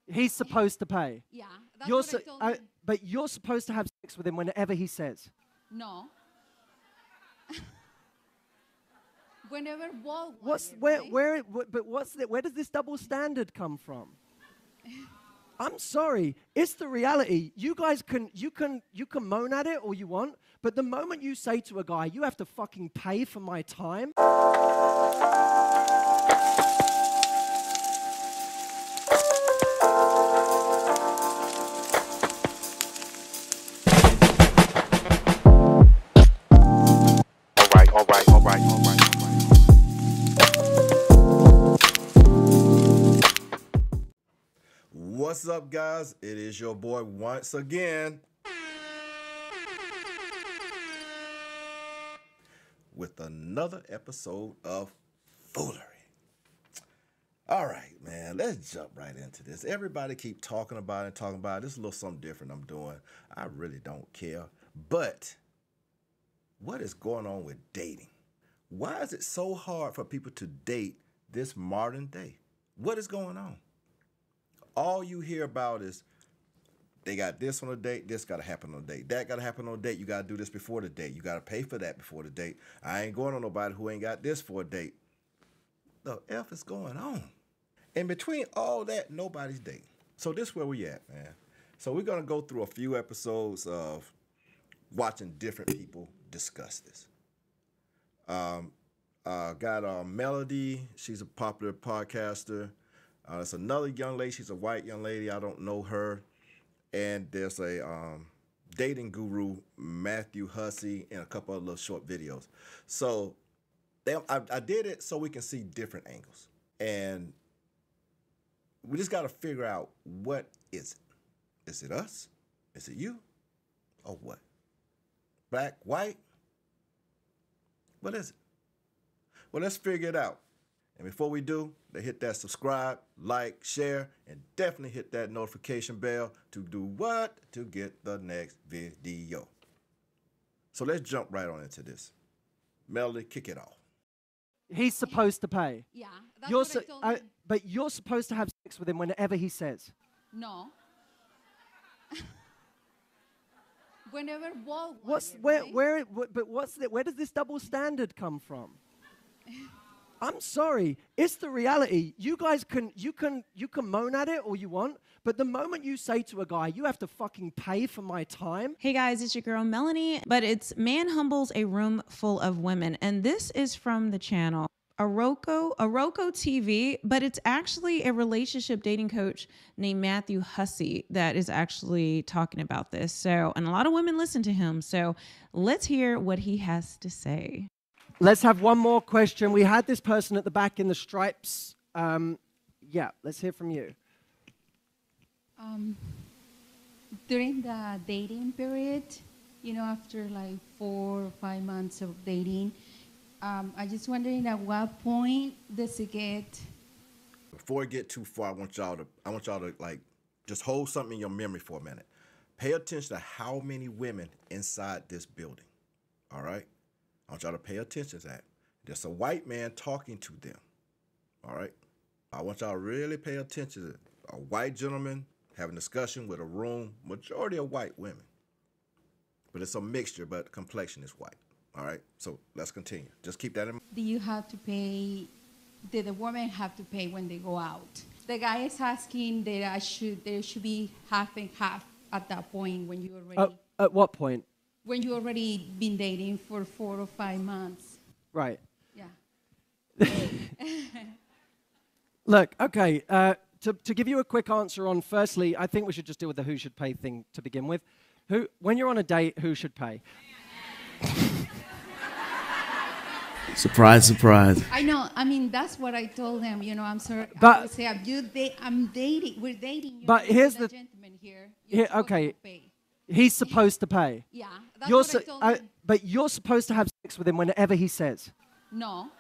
He's supposed to pay. Yeah, that's You're what I told him. but you're supposed to have sex with him whenever he says. No. Whenever Walt What's wanted, right? where does this double standard come from? I'm sorry, it's the reality. You guys can moan at it all you want, but the moment you say to a guy, you have to fucking pay for my time. All right. What's up, guys? It is your boy once again with another episode of Foolery. All right, man, let's jump right into this. Everybody keep talking about it. This is a little something different I'm doing. I really don't care. But what is going on with dating? Why is it so hard for people to date this modern day? What is going on? All you hear about is they got this on a date, this got to happen on a date, that got to happen on a date, you got to do this before the date, you got to pay for that before the date. I ain't going on nobody who ain't got this for a date. The F is going on. In between all that, nobody's dating. So this is where we at, man. So we're going to go through a few episodes of watching different people discuss this. Got Melody. She's a popular podcaster. There's another young lady. She's a white young lady. I don't know her. And there's a dating guru, Matthew Hussey, and a couple of little short videos. So I did it so we can see different angles. And we just got to figure out, what is it? Is it us? Is it you? Or what? Black, white? What is it? Well, let's figure it out. And before we do, hit that subscribe, like, share, and definitely hit that notification bell to do what? To get the next video. So let's jump right on into this. Melody, kick it off. He's supposed to pay. Yeah, that's what I told him. But you're supposed to have sex with him whenever he says. No. Whenever Walt What's wanted, right? where does this double standard come from? I'm sorry, it's the reality. You guys can moan at it all you want, but the moment you say to a guy, you have to fucking pay for my time. Hey guys, it's your girl Melanie, but it's Man Humbles a Room Full of Women, and this is from the channel Aroko TV, but it's actually a relationship dating coach named Matthew Hussey that is actually talking about this. So, and a lot of women listen to him. So let's hear what he has to say. Let's have one more question. We had this person at the back in the stripes. Yeah, let's hear from you. During the dating period, after like 4 or 5 months of dating, I just wondering at what point does it get? Before I get too far, I want y'all to like just hold something in your memory for a minute. Pay attention to how many women inside this building. All right? I want y'all to pay attention to that. There's a white man talking to them. All right? I want y'all to really pay attention to a white gentleman having a discussion with a room, majority of white women. But it's a mixture, but the complexion is white. All right? So let's continue. Just keep that in mind. Do you have to pay? Did the woman have to pay when they go out? The guy is asking that there should be half and half at that point when you already. At what point? When you already been dating for 4 or 5 months. Right. Yeah. Look, okay, to give you a quick answer on, firstly, I think we should just deal with the who should pay thing to begin with. When you're on a date, who should pay? Surprise, surprise. I know. I mean, that's what I told them. I'm sorry. But- I would say, I'm dating. We're dating. But here's the the- gentleman here. Here, You're supposed okay. to pay. He's supposed to pay. Yeah, that's what I told him. But you're supposed to have sex with him whenever he says. No.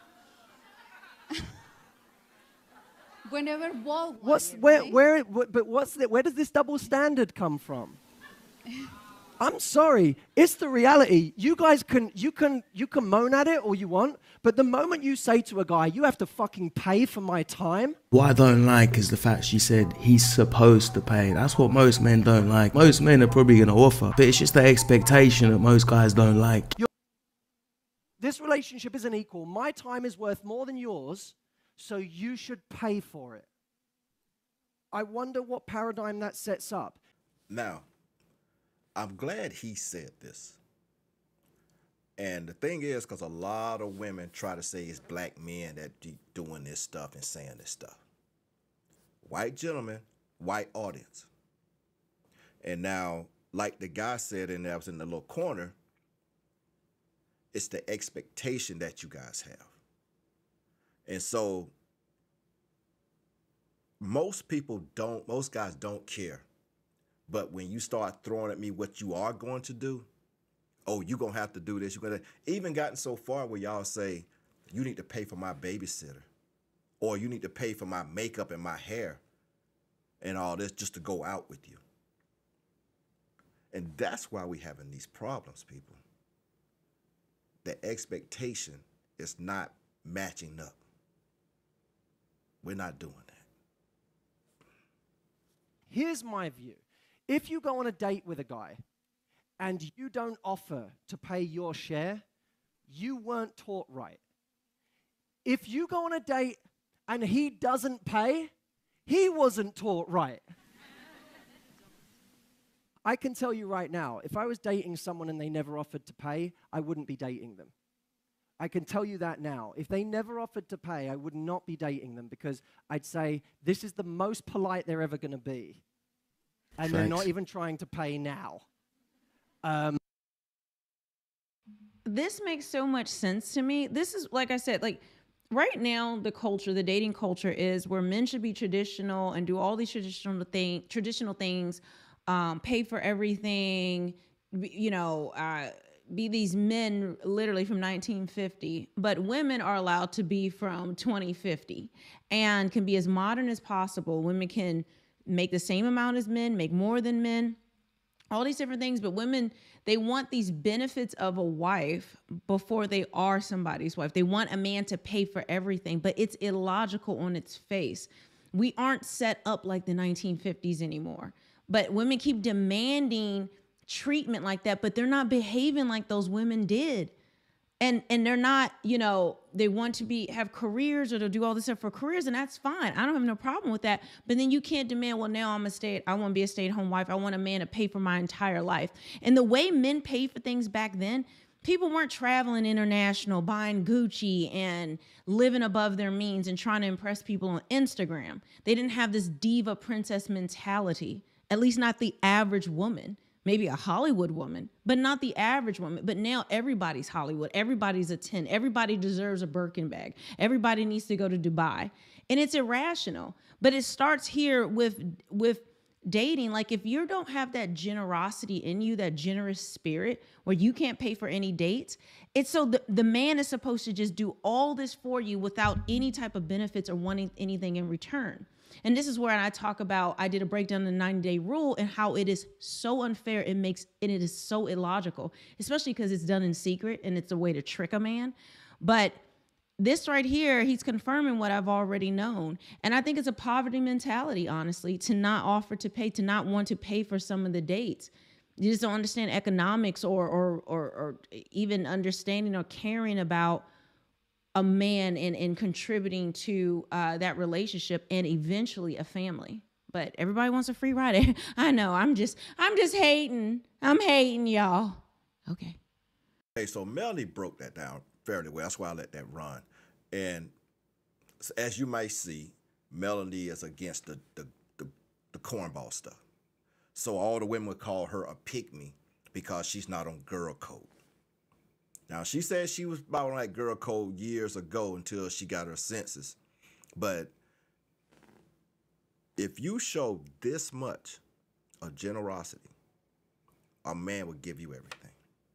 Whenever Walt What's wanted, right? where does this double standard come from? I'm sorry, it's the reality. You guys can moan at it all you want, but the moment you say to a guy, you have to fucking pay for my time. What I don't like is the fact she said he's supposed to pay. That's what most men don't like. Most men are probably going to offer, but it's just the expectation that most guys don't like. This relationship isn't equal. My time is worth more than yours, so you should pay for it. I wonder what paradigm that sets up. Now, I'm glad he said this. And the thing is, because a lot of women try to say it's black men that be doing this stuff and saying this stuff. White gentleman, white audience. And now, like the guy said in there, I was in the little corner, it's the expectation that you guys have. And so most guys don't care. But when you start throwing at me what you are going to do, oh, you're going to have to do this. You're going to even gotten so far where y'all say, you need to pay for my babysitter, or you need to pay for my makeup and my hair and all this just to go out with you. And that's why we're having these problems, people. The expectation is not matching up. We're not doing that. Here's my view. If you go on a date with a guy and you don't offer to pay your share, you weren't taught right. If you go on a date and he doesn't pay, he wasn't taught right. I can tell you right now, if I was dating someone and they never offered to pay, I wouldn't be dating them. I can tell you that now. If they never offered to pay, I would not be dating them, because I'd say, this is the most polite they're ever going to be. And they're not even trying to pay now. This makes so much sense to me. This is, like I said, like right now, the culture, the dating culture is where men should be traditional and do all these traditional things, pay for everything, be these men literally from 1950, but women are allowed to be from 2050 and can be as modern as possible. Women can make the same amount as men, make more than men, all these different things. But women, they want these benefits of a wife before they are somebody's wife. They want a man to pay for everything, but it's illogical on its face. We aren't set up like the 1950s anymore. But women keep demanding treatment like that, but they're not behaving like those women did. And they're not, they want to have careers, or to do all this stuff for careers, and that's fine. I don't have no problem with that. But then you can't demand, well, now I want to be a stay-at-home wife. I want a man to pay for my entire life. And the way men paid for things back then, people weren't traveling international, buying Gucci and living above their means and trying to impress people on Instagram. They didn't have this diva princess mentality, at least not the average woman. Maybe a Hollywood woman, but not the average woman. But now everybody's Hollywood. Everybody's a 10. Everybody deserves a Birkin bag. Everybody needs to go to Dubai. And it's irrational. But it starts here with dating. Like, if you don't have that generosity in you, that generous spirit where you can't pay for any dates, it's so the man is supposed to just do all this for you without any type of benefits or wanting anything in return. And this is where I did a breakdown of the 90-day rule and how it is so unfair. And it is so illogical, especially because it's done in secret and it's a way to trick a man. But this right here, he's confirming what I've already known. And I think it's a poverty mentality, honestly, to not offer to pay, to not want to pay for some of the dates. You just don't understand economics or even understanding or caring about a man and contributing to that relationship and eventually a family. But everybody wants a free ride. I know. I'm just hating. I'm hating, y'all. Okay. Hey, so Melanie broke that down fairly well. That's why I let that run. And as you might see, Melanie is against the cornball stuff. So all the women would call her a pick-me because she's not on girl code. Now, she said she was about on that girl code years ago until she got her senses. But if you show this much of generosity, a man will give you everything.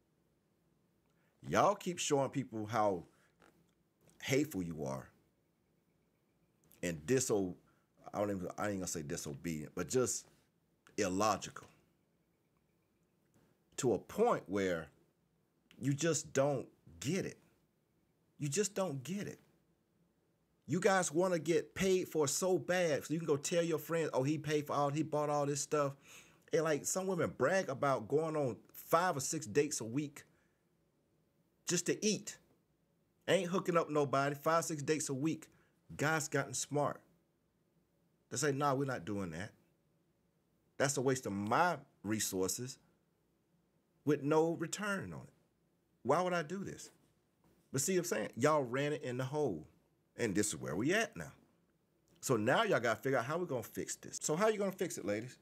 Y'all keep showing people how hateful you are and I ain't gonna say disobedient, but just illogical. to a point where you just don't get it. You just don't get it. You guys want to get paid for so bad, so you can go tell your friends, oh, he bought all this stuff. And like some women brag about going on 5 or 6 dates a week just to eat. Ain't hooking up nobody, 5, 6 dates a week. Guys gotten smart. They say, nah, we're not doing that. That's a waste of my resources with no return on it. Why would I do this? But see what I'm saying? Y'all ran it in the hole. And this is where we at now. So now y'all got to figure out how we're going to fix this. So how you going to fix it, ladies?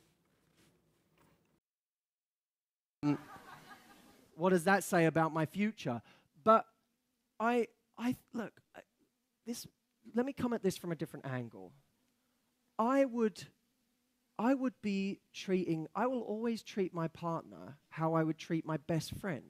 What does that say about my future? But look, let me come at this from a different angle. I will always treat my partner how I would treat my best friend.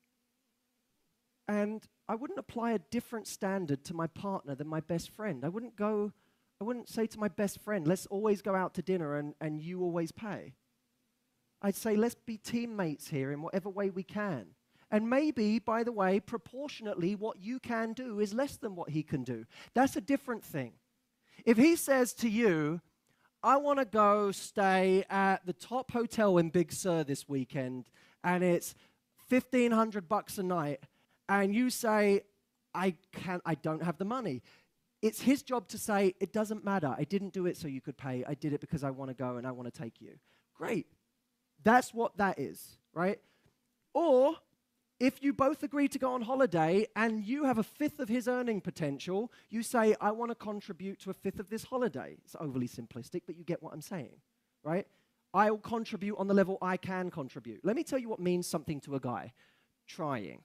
And I wouldn't apply a different standard to my partner than my best friend. I wouldn't say to my best friend, let's always go out to dinner and you always pay. I'd say, let's be teammates here in whatever way we can. And maybe, by the way, proportionately, what you can do is less than what he can do. That's a different thing. If he says to you, I want to go stay at the top hotel in Big Sur this weekend, and it's $1,500 a night, and you say, I don't have the money. It's his job to say, it doesn't matter. I didn't do it so you could pay. I did it because I want to go and I want to take you. Great. That's what that is, right? Or if you both agree to go on holiday and you have a fifth of his earning potential, you say, I want to contribute to a fifth of this holiday. It's overly simplistic, but you get what I'm saying, right? I will contribute on the level I can contribute. Let me tell you what means something to a guy. Trying.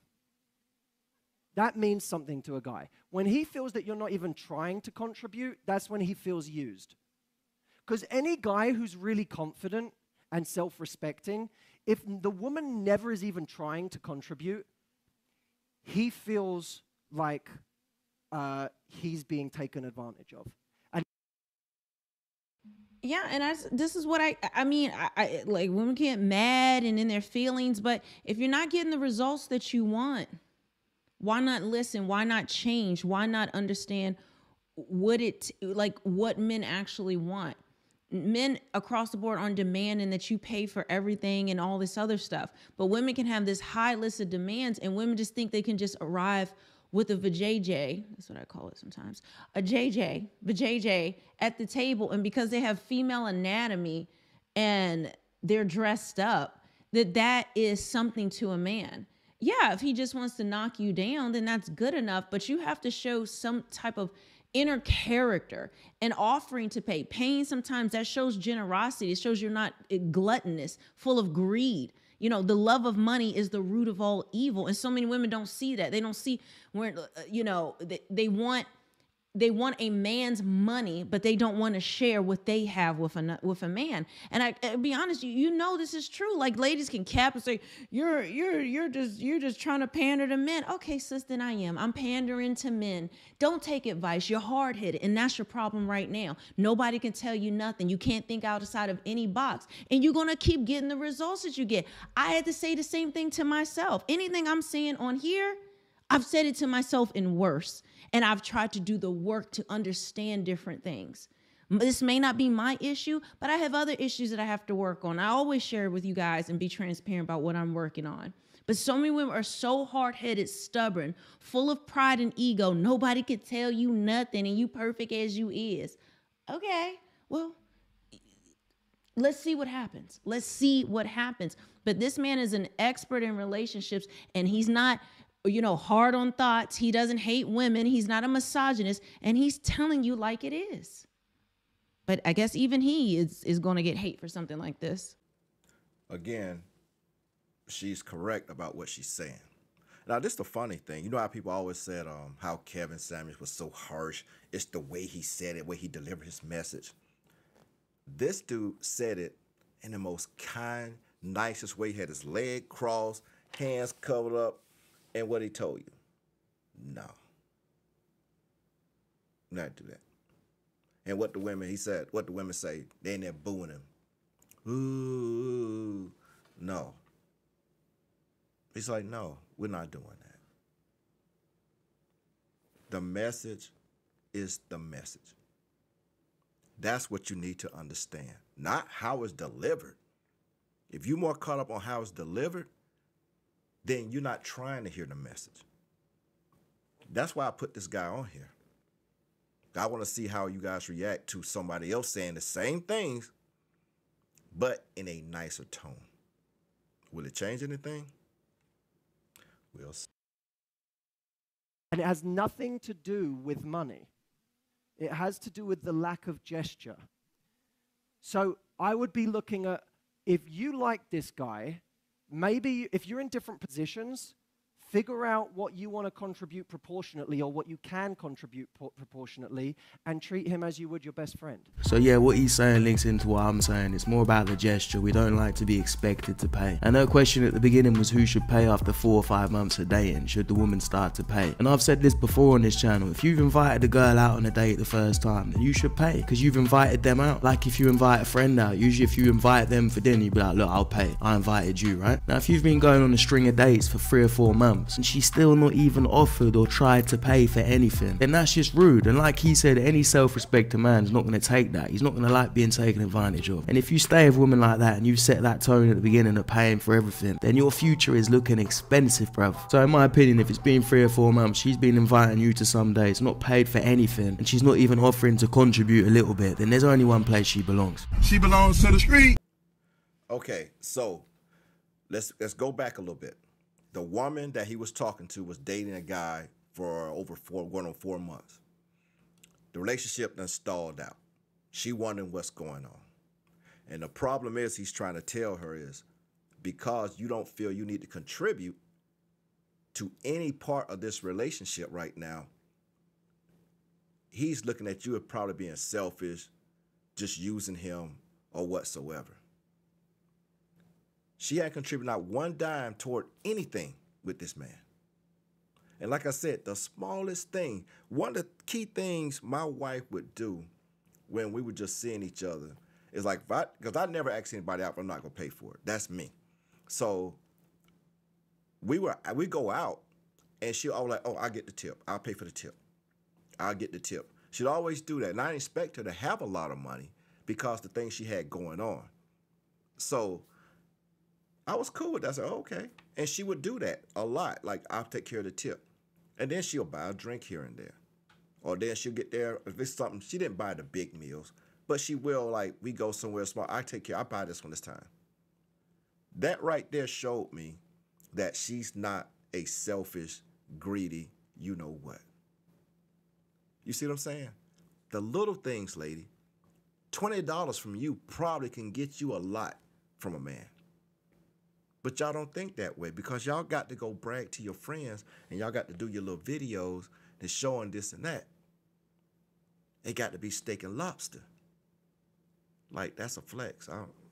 That means something to a guy. When he feels that you're not even trying to contribute, that's when he feels used. Because any guy who's really confident and self-respecting, if the woman never is even trying to contribute, he feels like he's being taken advantage of. And yeah, and this is what I mean, I like, women get mad and in their feelings, but if you're not getting the results that you want, why not listen? Why not change? Why not understand what men actually want? Men across the board aren't demanding that you pay for everything and all this other stuff. But women can have this high list of demands, and women just think they can just arrive with a vajayjay, that's what I call it sometimes, a vajayjay at the table. And because they have female anatomy and they're dressed up, that is something to a man. Yeah, if he just wants to knock you down, then that's good enough. But you have to show some type of inner character and offering to pay. Paying sometimes, that shows generosity. It shows you're not gluttonous, full of greed. You know, the love of money is the root of all evil. And so many women don't see that. They don't see where, they want a man's money, but they don't want to share what they have with a man. And I'll be honest, you know this is true. Like, ladies can cap and say, you're just trying to pander to men. Okay, sis, then I am. I'm pandering to men. Don't take advice. You're hard-headed, and that's your problem right now. Nobody can tell you nothing. You can't think outside of any box, and you're gonna keep getting the results that you get. I had to say the same thing to myself. Anything I'm saying on here, I've said it to myself in worse. And I've tried to do the work to understand different things. This may not be my issue, but I have other issues that I have to work on. I always share with you guys and be transparent about what I'm working on. But so many women are so hard-headed, stubborn, full of pride and ego. Nobody can tell you nothing, and you perfect as you is. Okay, well, let's see what happens. Let's see what happens. But this man is an expert in relationships, and he's not hard on thoughts. He doesn't hate women. He's not a misogynist, and he's telling you like it is. But I guess even he is going to get hate for something like this. Again, she's correct about what she's saying. Now, this is the funny thing. You know how people always said how Kevin Samuels was so harsh? It's the way he said it, the way he delivered his message. This dude said it in the most kind, nicest way. He had his leg crossed, hands covered up. And what he told you, no, not do that. And what the women say, they in there booing him. Ooh, no, He's like, no, we're not doing that. The message is the message. That's what you need to understand, not how it's delivered. If you're more caught up on how it's delivered, then you're not trying to hear the message. That's why I put this guy on here. I want to see how you guys react to somebody else saying the same things, but in a nicer tone. Will it change anything? We'll see. And it has nothing to do with money. It has to do with the lack of gesture. So I would be looking at, if you like this guy, maybe if you're in different positions, figure out what you want to contribute proportionately or what you can contribute proportionately and treat him as you would your best friend. So yeah, what he's saying links into what I'm saying. It's more about the gesture. We don't like to be expected to pay. And her question at the beginning was who should pay after 4 or 5 months of dating. Should the woman start to pay? And I've said this before on this channel. If you've invited a girl out on a date the first time, then you should pay because you've invited them out. Like if you invite a friend out, usually if you invite them for dinner, you'd be like, look, I'll pay. I invited you, right? Now if you've been going on a string of dates for 3 or 4 months, and she's still not even offered or tried to pay for anything, then that's just rude. And like he said, any self-respecting man's not going to take that. He's not going to like being taken advantage of. And if you stay with women like that and you set that tone at the beginning of paying for everything, then your future is looking expensive, bruv. So in my opinion, if it's been 3 or 4 months, she's been inviting you to some dates, not paid for anything, and she's not even offering to contribute a little bit, then there's only one place she belongs. She belongs to the street. Okay, so let's go back a little bit. The woman that he was talking to was dating a guy for over 4 months. The relationship done stalled out. She wondering what's going on. And the problem is he's trying to tell her is because you don't feel you need to contribute to any part of this relationship right now, he's looking at you as probably being selfish, just using him or whatsoever. She ain't contributed not one dime toward anything with this man. And like I said, the smallest thing, one of the key things my wife would do when we were just seeing each other is like, because I never ask anybody out, but I'm not going to pay for it. That's me. So we go out and she'll always like, oh, I'll get the tip. I'll pay for the tip. I'll get the tip. She'd always do that. And I didn't expect her to have a lot of money because the things she had going on. So I was cool with that. I said, oh, okay. And she would do that a lot. Like, I'll take care of the tip. And then she'll buy a drink here and there. Or then she'll get there. If it's something, she didn't buy the big meals, but she will, like, we go somewhere small. I buy this one this time. That right there showed me that she's not a selfish, greedy, you know what. You see what I'm saying? The little things, lady, $20 from you probably can get you a lot from a man. But y'all don't think that way because y'all got to go brag to your friends and y'all got to do your little videos and showing this and that. It got to be steak and lobster. Like, that's a flex.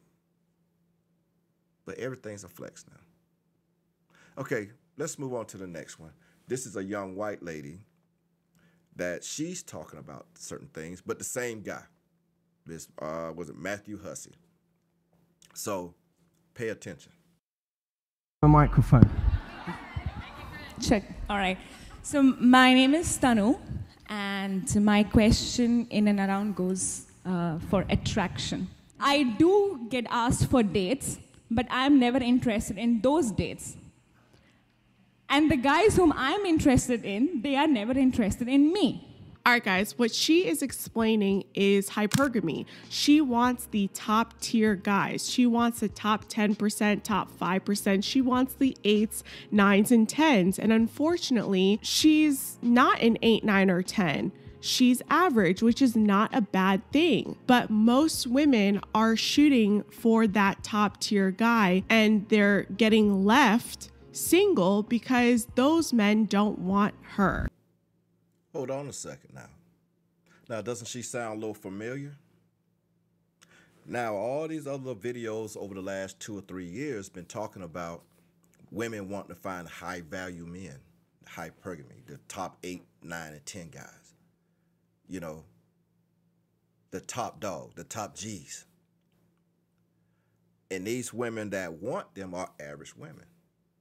But everything's a flex now. Okay, let's move on to the next one. This is a young white lady that she's talking about certain things, but the same guy. This was it Matthew Hussey. So pay attention. A microphone. Check. All right. So my name is Tanu, and my question in and around goes for attraction. I do get asked for dates, but I'm never interested in those dates. And the guys whom I'm interested in, they are never interested in me. All right, guys, what she is explaining is hypergamy. She wants the top tier guys. She wants the top 10%, top 5%. She wants the 8s, 9s, and 10s. And unfortunately, she's not an 8, 9, or 10. She's average, which is not a bad thing. But most women are shooting for that top tier guy, and they're getting left single because those men don't want her. Hold on a second now. Now, doesn't she sound a little familiar? Now, all these other videos over the last 2 or 3 years been talking about women wanting to find high-value men, hypergamy, the top 8, 9, and 10 guys. You know, the top dog, the top G's. And these women that want them are average women.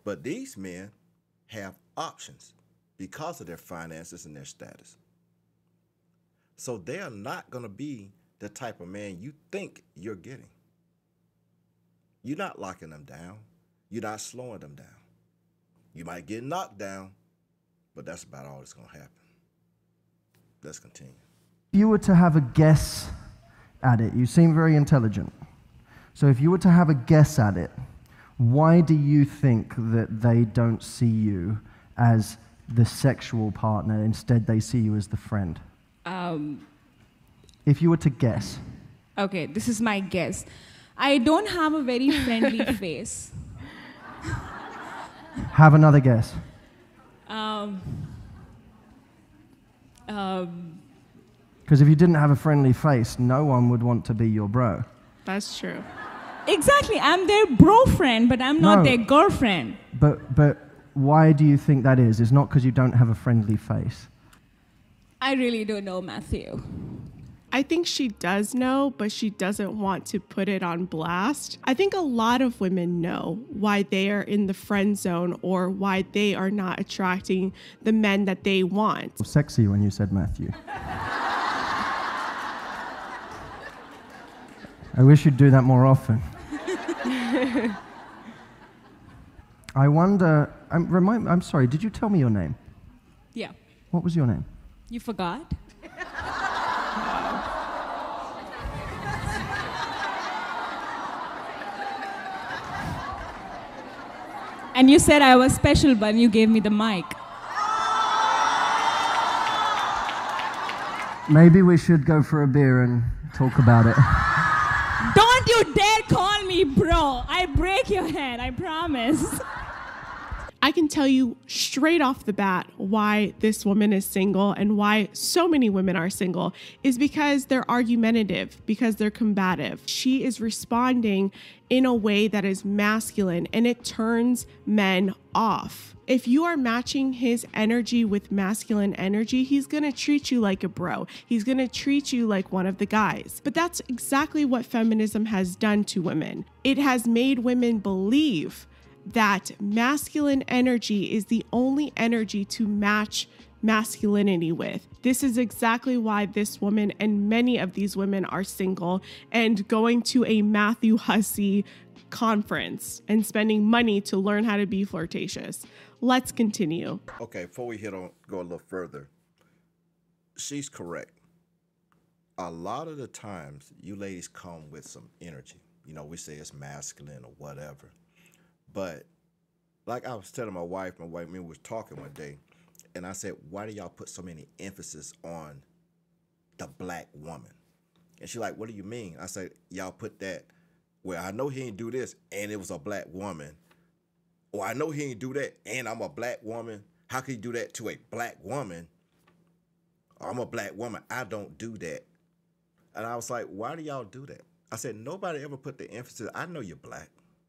But these men have options because of their finances and their status. So they are not going to be the type of man you think you're getting. You're not locking them down. You're not slowing them down. You might get knocked down, but that's about all that's going to happen. Let's continue. If you were to have a guess at it, you seem very intelligent. So if you were to have a guess at it, why do you think that they don't see you as the sexual partner, instead they see you as the friend? If you were to guess. Okay, this is my guess. I don't have a very friendly face. Have another guess. Because if you didn't have a friendly face, no one would want to be your bro. That's true. Exactly, I'm their bro friend, but I'm not their girlfriend. But why do you think that is? It's not because you don't have a friendly face. I really don't know, Matthew. I think she does know, but she doesn't want to put it on blast. I think a lot of women know why they are in the friend zone or why they are not attracting the men that they want. Sexy when you said Matthew. I wish you'd do that more often. I wonder, I'm sorry, did you tell me your name? Yeah. What was your name? You forgot? And you said I was special, but you gave me the mic. Maybe we should go for a beer and talk about it. Don't you dare call me bro. I break your head, I promise. I can tell you straight off the bat why this woman is single and why so many women are single is because they're argumentative, because they're combative. She is responding in a way that is masculine and it turns men off. If you are matching his energy with masculine energy, he's going to treat you like a bro. He's going to treat you like one of the guys. But that's exactly what feminism has done to women. It has made women believe that masculine energy is the only energy to match masculinity with. This is exactly why this woman and many of these women are single and going to a Matthew Hussey conference and spending money to learn how to be flirtatious. Let's continue. Okay, before we go a little further, she's correct. A lot of the times, you ladies come with some energy. You know, we say it's masculine or whatever. But like I was telling my wife and we was talking one day, and I said, why do y'all put so many emphasis on the black woman? And she's like, what do you mean? I said, y'all put that, well, I know he ain't do this, and it was a black woman. Or I know he ain't do that, and I'm a black woman. How can you do that to a black woman? Or I'm a black woman. I don't do that. And I was like, why do y'all do that? I said, nobody ever put the emphasis, I know you're black.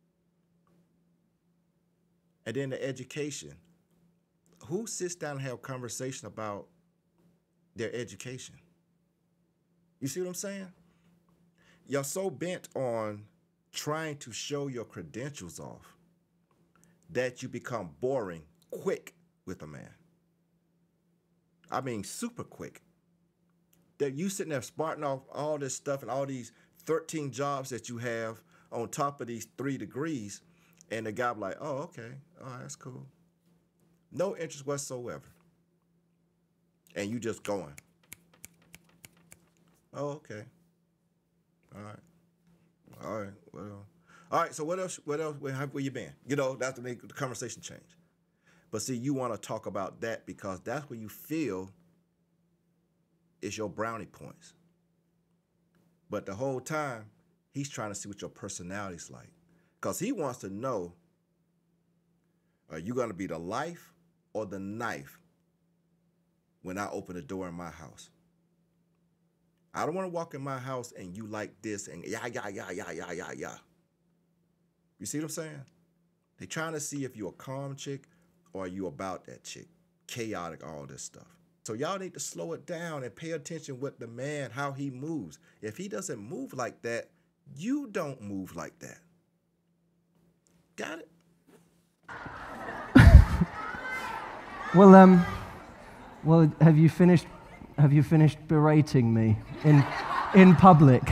And then the education. Who sits down and have a conversation about their education? You see what I'm saying? You're so bent on trying to show your credentials off that you become boring quick with a man. I mean, super quick. That you sitting there sparting off all this stuff and all these 13 jobs that you have on top of these 3 degrees, and the guy be like, oh, okay, oh, that's cool. No interest whatsoever. And you just going, oh, okay. All right, well. All right, so what else, where you been? You know, that's to make the conversation change. But see, you want to talk about that because that's where you feel is your brownie points. But the whole time, he's trying to see what your personality's like. Because he wants to know, are you going to be the life or the knife when I open the door in my house? I don't want to walk in my house and you like this and yeah. You see what I'm saying? They're trying to see if you're a calm chick or are you about that chick. Chaotic, all this stuff. So y'all need to slow it down and pay attention with the man, how he moves. If he doesn't move like that, you don't move like that. Got it? Well, have you finished berating me in public?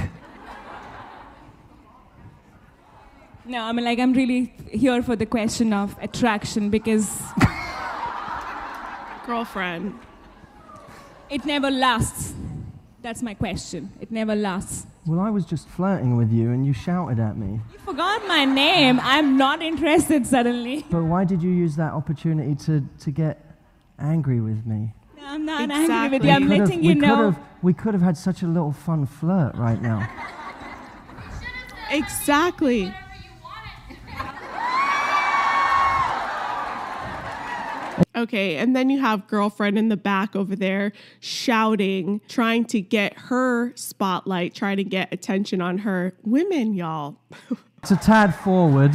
No, I mean, like, I'm really here for the question of attraction because Girlfriend. it never lasts. That's my question. It never lasts. Well, I was just flirting with you and you shouted at me. You forgot my name. I'm not interested suddenly. But why did you use that opportunity to get angry with me? No, I'm not angry Exactly. with you. I'm letting you know. We could have had such a little fun flirt right now. Exactly. Okay, and then you have girlfriend in the back over there shouting, trying to get her spotlight, trying to get attention on her. Women, y'all. It's a tad forward.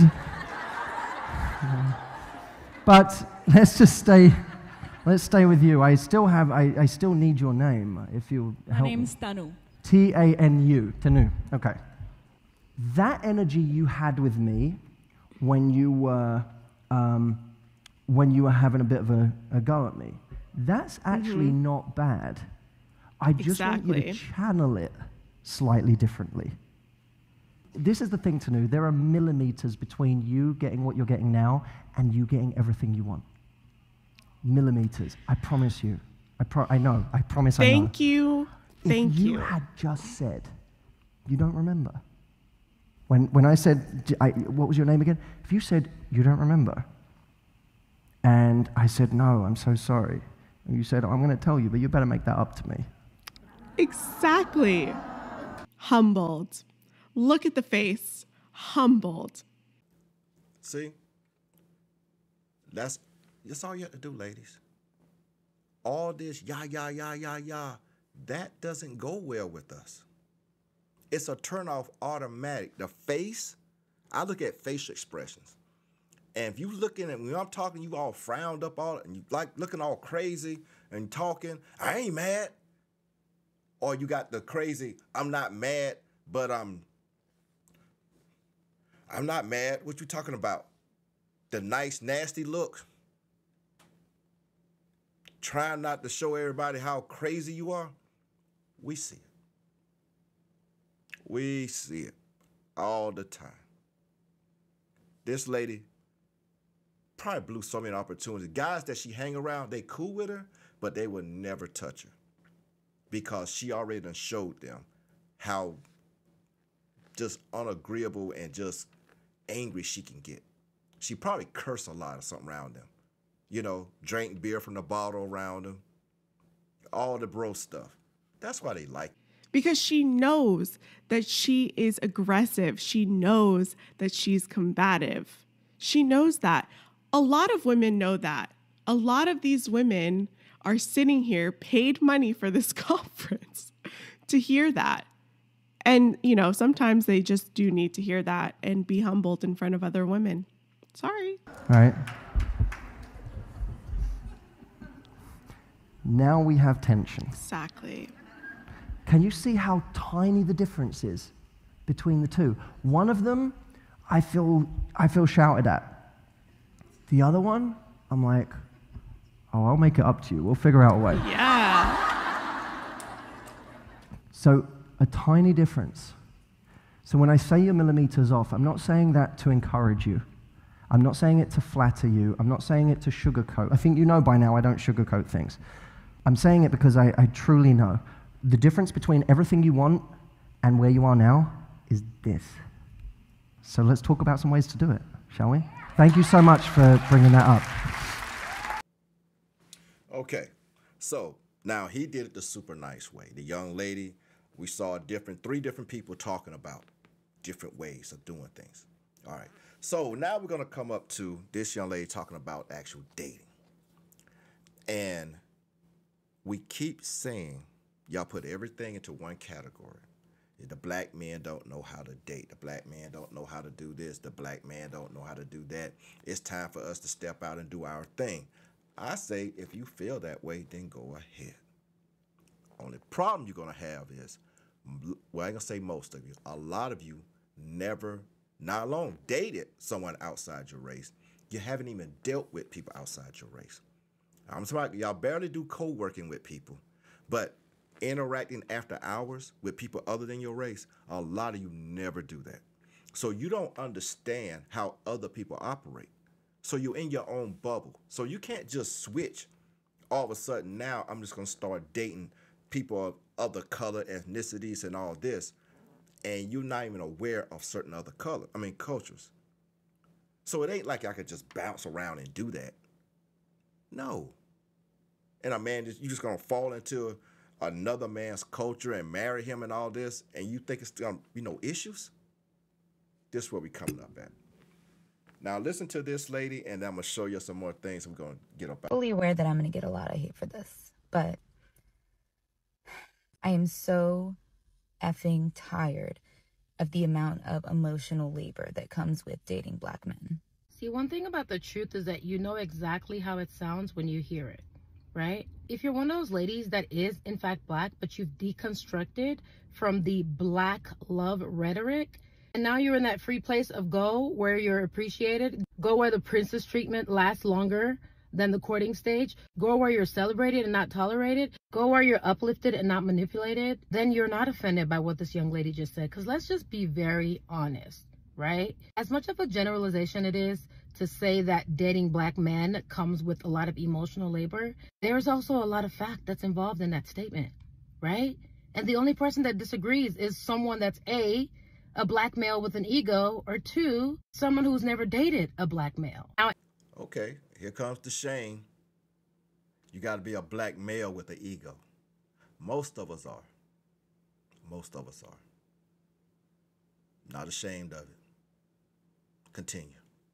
But let's stay with you. I still need your name if you My help me. name's Tanu. Tanu. Tanu. Okay. That energy you had with me when you were having a bit of a go at me, that's actually not bad. I just want you to channel it slightly differently. This is the thing, Tanu. There are millimeters between you getting what you're getting now and you getting everything you want. Millimeters. I promise you. I know. I promise I know. Thank you. Thank If you. you had just said, you don't remember. When I said, what was your name again? If you said, you don't remember, and I said, no, I'm so sorry, and you said, I'm going to tell you, but you better make that up to me. Exactly. Humbled. Look at the face. Humbled. See? That's all you have to do, ladies. All this yah, that doesn't go well with us. It's a turn off automatic. The face, I look at facial expressions. And if you looking at, when I'm talking, you all frowned up all, and you like looking all crazy and talking, I ain't mad. Or you got the crazy, I'm not mad, but I'm not mad. What you talking about? The nice, nasty look. Trying not to show everybody how crazy you are. We see it. We see it all the time. This lady probably blew so many opportunities. Guys that she hang around, they cool with her, but they would never touch her because she already done showed them how just unagreeable and just angry she can get. She probably cursed a lot or something around them. You know, drank beer from the bottle around them. All the bro stuff. That's why they like it. Because she knows that she is aggressive. She knows that she's combative. She knows that. A lot of women know that. A lot of these women are sitting here, paid money for this conference to hear that. And, you know, sometimes they just do need to hear that and be humbled in front of other women. Sorry. All right. Now we have tension. Exactly. Can you see how tiny the difference is between the two? One of them, I feel shouted at. The other one, I'm like, oh, I'll make it up to you. We'll figure out a way. Yeah. So a tiny difference. So when I say you're millimeters off, I'm not saying that to encourage you. I'm not saying it to flatter you. I'm not saying it to sugarcoat. I think you know by now I don't sugarcoat things. I'm saying it because I truly know. The difference between everything you want and where you are now is this. So let's talk about some ways to do it, shall we? Thank you so much for bringing that up. Okay, so now he did it the super nice way. The young lady, we saw three different people talking about different ways of doing things. All right, so now we're gonna come up to this young lady talking about actual dating. And we keep saying, y'all put everything into one category. The black men don't know how to date. The black man don't know how to do this. The black man don't know how to do that. It's time for us to step out and do our thing. I say, if you feel that way, then go ahead. Only problem you're going to have is, well, I ain't going to say most of you, a lot of you never, not alone dated someone outside your race, You haven't even dealt with people outside your race. I'm talking, y'all barely do co-working with people, but interacting after hours with people other than your race, a lot of you never do that. So you don't understand how other people operate. So you're in your own bubble. So you can't just switch all of a sudden. Now I'm just going to start dating people of other color, ethnicities, and all this, and you're not even aware of certain other cultures. So it ain't like I could just bounce around and do that. No. And a man, you're just going to fall into another man's culture and marry him and all this, and you think it's going to be no issues? This is where we coming up at. Now listen to this lady, and I'm going to show you some more things I'm going to get up. Fully aware that I'm going to get a lot of hate for this, but I am so effing tired of the amount of emotional labor that comes with dating black men. See, one thing about the truth is that you know exactly how it sounds when you hear it, right? If you're one of those ladies that is in fact black, but you've deconstructed from the black love rhetoric, and now you're in that free place of go where you're appreciated, go where the princess treatment lasts longer than the courting stage, go where you're celebrated and not tolerated, go where you're uplifted and not manipulated, then you're not offended by what this young lady just said. Because let's just be very honest, right? As much of a generalization it is to say that dating black men comes with a lot of emotional labor, there's also a lot of fact that's involved in that statement, right? And the only person that disagrees is someone that's a black male with an ego, or two, someone who's never dated a black male. Okay, here comes the shame. You got to be a black male with an ego. Most of us are. Most of us are. Not ashamed of it. Continue.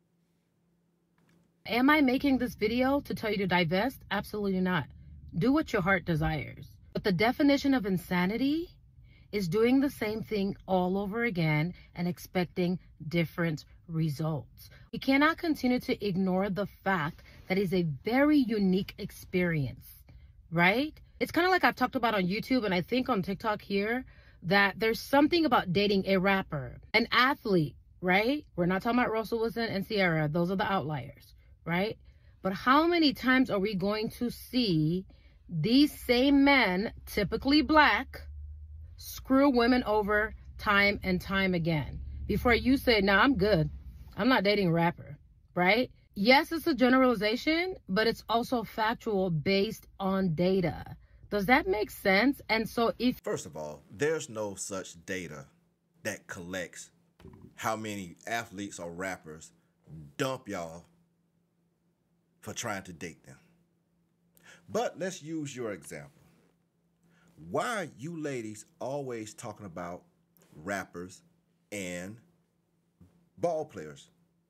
Am I making this video to tell you to divest? Absolutely not. Do what your heart desires. But the definition of insanity is doing the same thing all over again and expecting different results. We cannot continue to ignore the fact that it's a very unique experience, right? It's kind of like I've talked about on YouTube and I think on TikTok here, that there's something about dating a rapper, an athlete, right? We're not talking about Russell Wilson and Ciara. Those are the outliers, right? But how many times are we going to see these same men, typically black, screw women over time and time again before you say, nah, I'm good, I'm not dating a rapper, right? Yes, it's a generalization, but it's also factual based on data. Does that make sense? And so if... First of all, there's no such data that collects how many athletes or rappers dump y'all for trying to date them. But let's use your example. Why are you ladies always talking about rappers and ball players?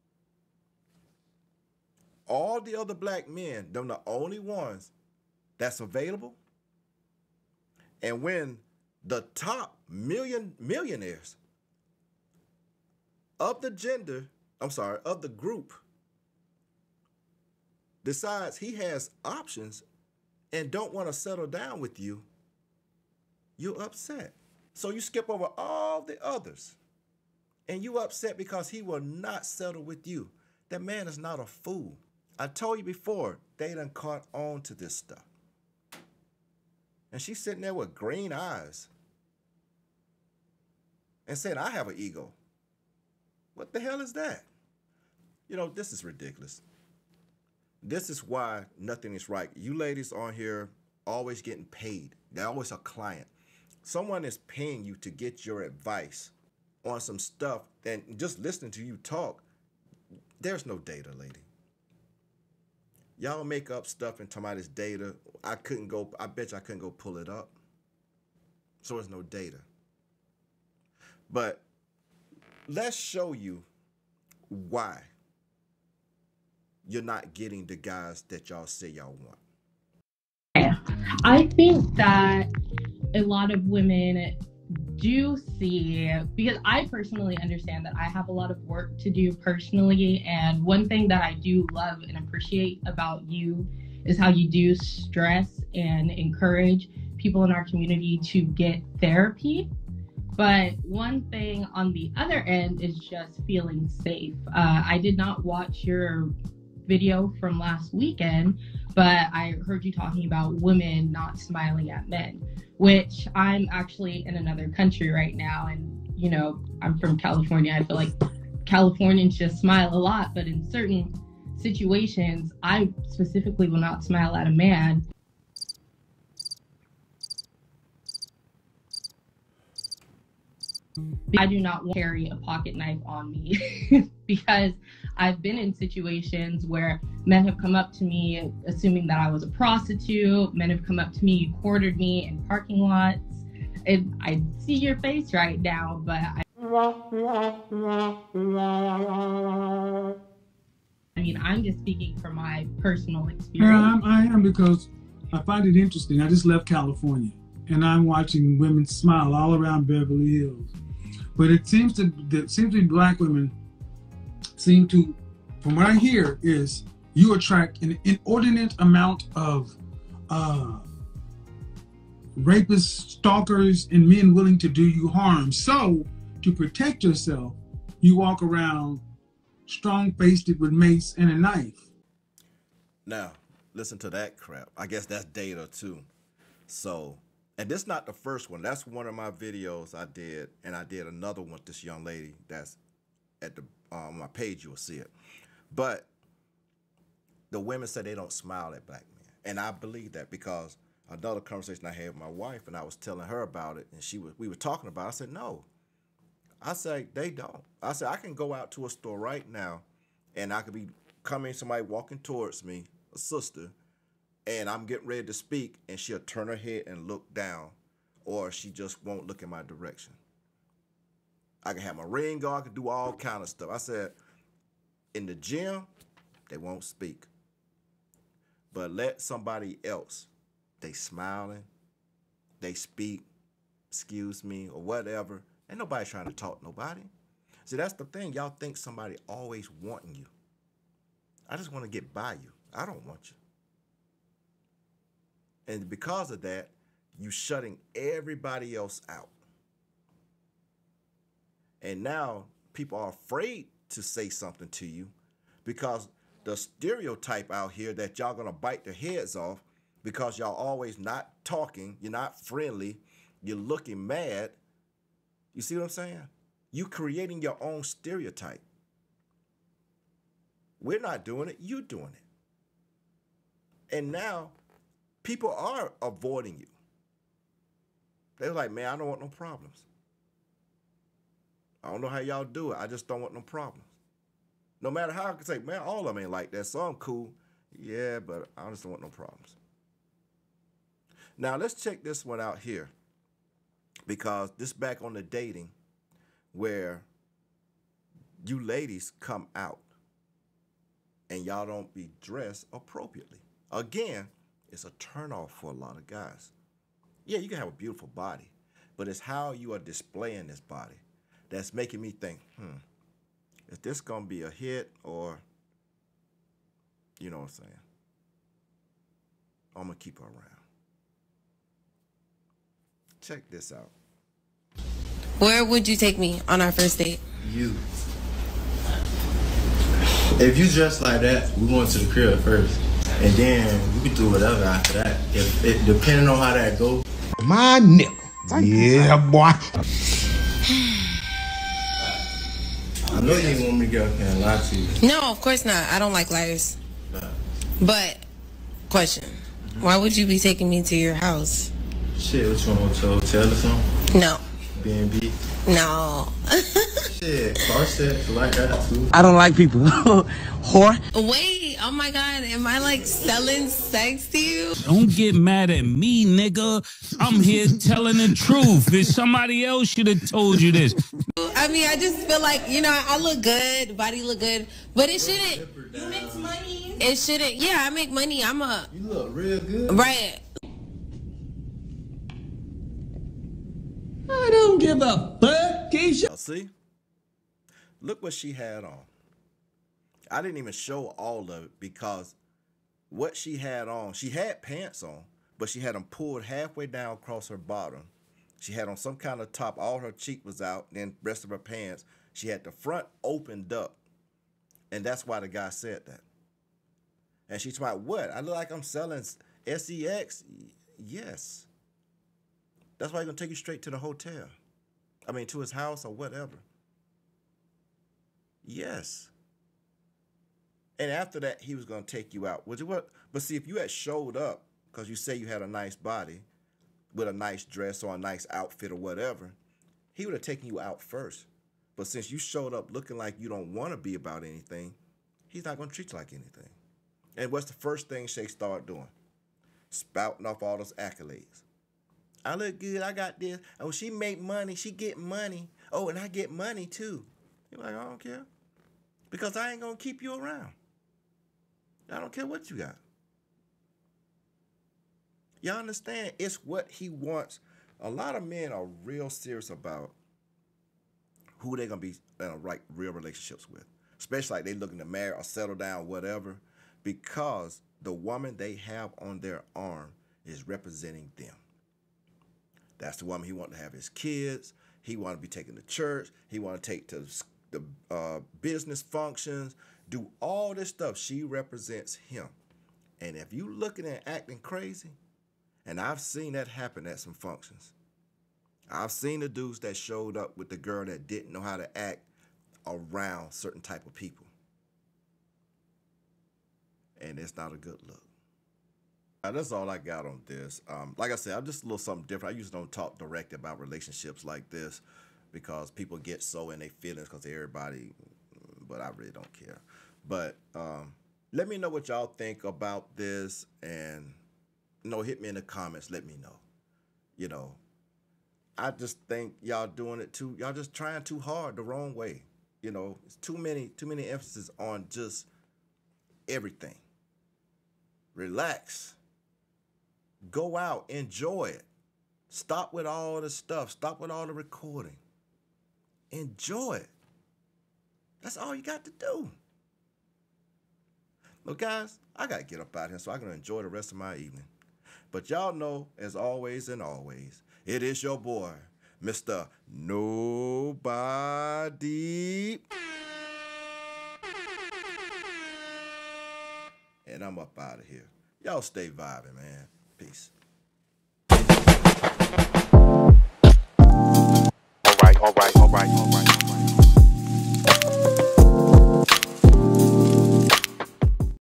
All the other black men, them the only ones that's available. And when the top millionaires of the of the group decides he has options and don't want to settle down with you, you're upset. So you skip over all the others and you upset because he will not settle with you. That man is not a fool. I told you before, they done caught on to this stuff. And she's sitting there with green eyes and saying, I have an ego. What the hell is that? You know, this is ridiculous. This is why nothing is right. You ladies on here always getting paid. They're always a client. Someone is paying you to get your advice on some stuff, and just listening to you talk, there's no data, lady. Y'all make up stuff and talk about this data. I bet you I couldn't go pull it up. So there's no data. But let's show you why you're not getting the guys that y'all say y'all want. I think that a lot of women do see, because I personally understand that I have a lot of work to do personally, and one thing that I do love and appreciate about you is how you do stress and encourage people in our community to get therapy. But one thing on the other end is just feeling safe. I did not watch your video from last weekend, but I heard you talking about women not smiling at men, which I'm actually in another country right now. And, you know, I'm from California. I feel like Californians just smile a lot, but in certain situations, I specifically will not smile at a man. I do not want to carry a pocket knife on me because I've been in situations where men have come up to me assuming that I was a prostitute. Men have come up to me, cornered me in parking lots. And I see your face right now, but I mean, I'm just speaking from my personal experience. Yeah, I am, because I find it interesting. I just left California, and I'm watching women smile all around Beverly Hills. But it seems to be black women seem to, from what I hear, is you attract an inordinate amount of rapists, stalkers, and men willing to do you harm. So to protect yourself, you walk around strong-faced with mace and a knife. Now, listen to that crap. I guess that's data too. So, and this is not the first one. That's one of my videos I did, and I did another one with this young lady that's at the my page. You'll see it. But the women say they don't smile at black men, and I believe that because another conversation I had with my wife, and I was telling her about it, and we were talking about it. I said, no. I said, they don't. I said, I can go out to a store right now, and I could be somebody walking towards me, a sister, and I'm getting ready to speak, and she'll turn her head and look down, or she just won't look in my direction. I can have my ring on, I can do all kind of stuff. I said, in the gym, they won't speak. But let somebody else, they smiling, they speak, excuse me, or whatever. Ain't nobody trying to talk to nobody. See, that's the thing. Y'all think somebody always wanting you. I just want to get by you. I don't want you. And because of that, you shutting everybody else out. And now people are afraid to say something to you because the stereotype out here that y'all gonna bite their heads off because y'all always not talking, you're not friendly, you're looking mad. You see what I'm saying? You creating your own stereotype. We're not doing it, you're doing it. And now people are avoiding you. They're like, man, I don't want no problems. I don't know how y'all do it. I just don't want no problems. No matter how I can say, man, all of them ain't like that, so I'm cool. Yeah, but I just don't want no problems. Now, let's check this one out here. Because this back on the dating where you ladies come out and y'all don't be dressed appropriately. Again, it's a turnoff for a lot of guys. Yeah, you can have a beautiful body, but it's how you are displaying this body that's making me think, is this going to be a hit or, you know what I'm saying? I'm going to keep her around. Check this out. Where would you take me on our first date? You. If you dress like that, we going to the crib first. And then we can do whatever after that. If it depending on how that goes. My nigga. Yeah, boy. I know you ain't want me to get up here and lie to you. No, of course not. I don't like liars. But, question. Why would you be taking me to your house? Shit, what you want to hotel or something? No. B&B? No. Shit, car sex like that too. I don't like people. Whore. Wait, oh my God, am I like selling sex to you? Don't get mad at me, nigga. I'm here telling the truth. If somebody else should have told you this. I mean, I just feel like, you know, I look good, body look good, but it shouldn't. You make money? It shouldn't. Yeah, I make money. You look real good. Right. I don't give a fuck, Keisha. See? Look what she had on. I didn't even show all of it because what she had on, she had pants on, but she had them pulled halfway down across her bottom. She had on some kind of top. All her cheek was out, and then the rest of her pants. She had the front opened up, and that's why the guy said that. And she's like, what? I look like I'm selling SEX? Yes. That's why he's going to take you straight to the hotel. I mean, to his house or whatever. Yes. And after that, he was going to take you out. But see, if you had showed up, because you say you had a nice body, with a nice dress or a nice outfit or whatever, he would have taken you out first. But since you showed up looking like you don't want to be about anything, he's not going to treat you like anything. And what's the first thing Shay started doing? Spouting off all those accolades. I look good, I got this. Oh, she make money, she get money. Oh, and I get money too. You're like, I don't care. Because I ain't going to keep you around. I don't care what you got. Y'all understand? It's what he wants. A lot of men are real serious about who they're going to be in real relationships with. Especially like they looking to marry or settle down, whatever. Because the woman they have on their arm is representing them. That's the woman he want to have his kids. He want to be taken to church. He want to take to the business functions. Do all this stuff. She represents him. And if you looking and acting crazy, and I've seen that happen at some functions. I've seen the dudes that showed up with the girl that didn't know how to act around certain type of people. And it's not a good look. That's all I got on this. Like I said, I'm just a little something different. I usually don't talk directly about relationships like this because people get so in their feelings because everybody, but I really don't care. But let me know what y'all think about this, and hit me in the comments. Let me know. I just think y'all doing it too. Y'all just trying too hard the wrong way. It's too many emphasis on just everything. Relax. Go out, enjoy it. Stop with all the stuff. Stop with all the recording. Enjoy it. That's all you got to do. Look, guys, I got to get up out here so I can enjoy the rest of my evening. But y'all know, as always and always, it is your boy, Mr. Nobody. And I'm up out of here. Y'all stay vibing, man. Peace.